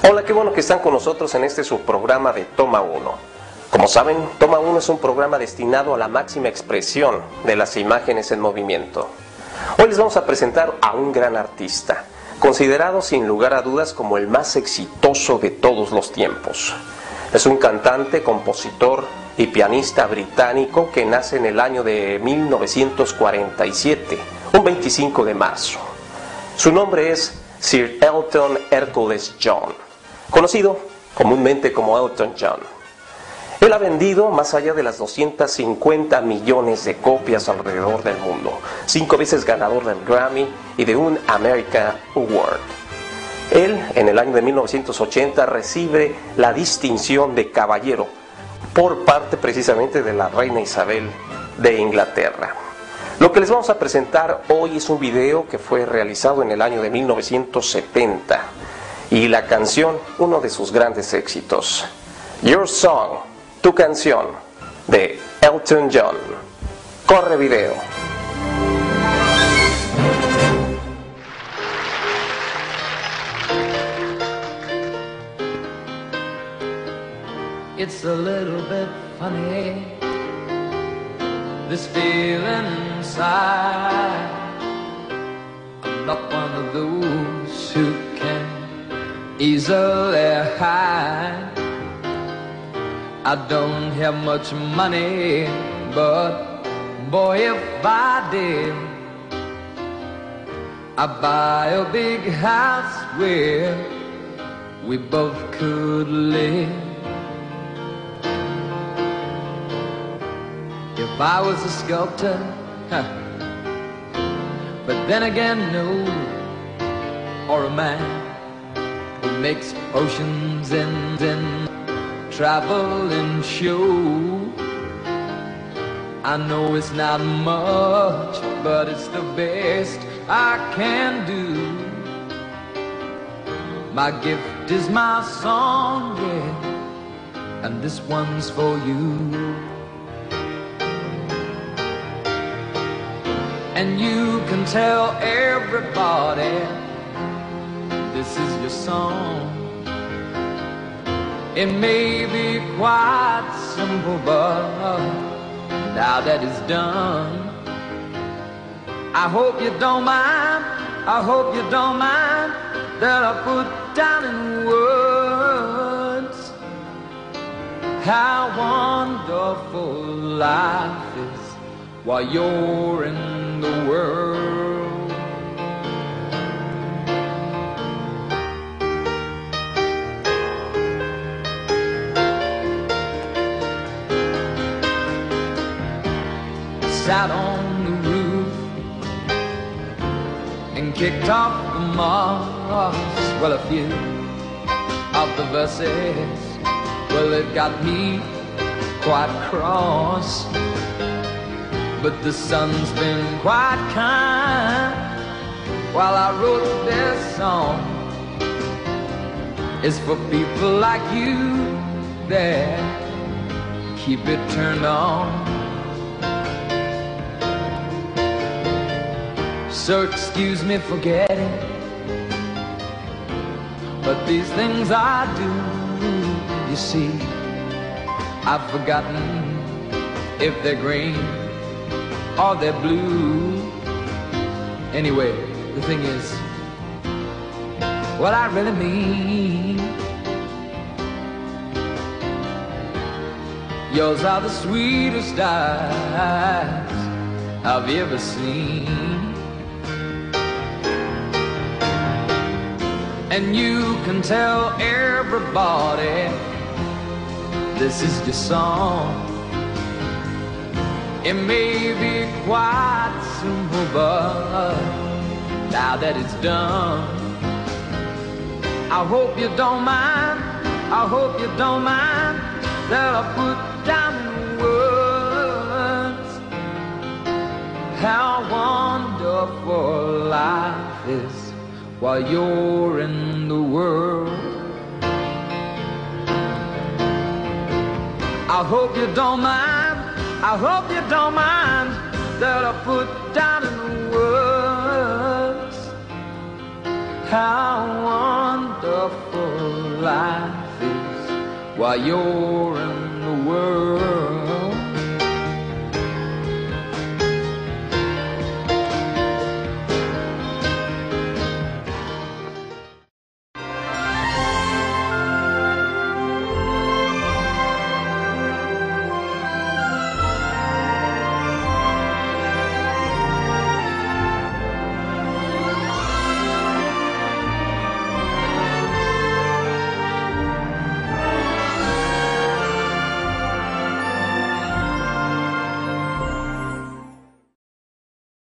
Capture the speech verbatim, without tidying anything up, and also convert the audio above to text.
Hola, qué bueno que están con nosotros en este subprograma de Toma uno. Como saben, Toma uno es un programa destinado a la máxima expresión de las imágenes en movimiento. Hoy les vamos a presentar a un gran artista, considerado sin lugar a dudas como el más exitoso de todos los tiempos. Es un cantante, compositor y pianista británico que nace en el año de mil novecientos cuarenta y siete, un veinticinco de marzo. Su nombre es Sir Elton Hercules John, conocido comúnmente como Elton John. Él ha vendido más allá de las doscientos cincuenta millones de copias alrededor del mundo, cinco veces ganador del Grammy y de un America Award. Él, en el año de mil novecientos ochenta, recibe la distinción de caballero por parte precisamente de la reina Isabel de Inglaterra. Lo que les vamos a presentar hoy es un video que fue realizado en el año de mil novecientos setenta y la canción, uno de sus grandes éxitos, Your Song, tu canción, de Elton John. Corre video. It's a little bit funny, this feeling inside. I'm not one of those who can easily hide. I don't have much money, but boy, if I did, I'd buy a big house where we both could live. If I was a sculptor, huh, but then again, no, or a man who makes potions and then travel and show. I know it's not much, but it's the best I can do. My gift is my song, yeah, and this one's for you. And you can tell everybody this is your song. It may be quite simple, but now that it's done, I hope you don't mind, I hope you don't mind that I put down in words how wonderful life is while you're in the world. Sat on the roof and kicked off the moss. Well, a few of the verses, well, it got me quite cross. But the sun's been quite kind while I wrote this song. It's for people like you that keep it turned on. So excuse me for getting, but these things I do, you see, I've forgotten if they're green or they're blue. Anyway, the thing is, what I really mean, yours are the sweetest eyes I've ever seen. And you can tell everybody this is your song. It may be quite simple, but now that it's done, I hope you don't mind, I hope you don't mind that I put down in words how wonderful life is while you're in the world. I hope you don't mind, I hope you don't mind that I put down in words how wonderful colorful life is while you're in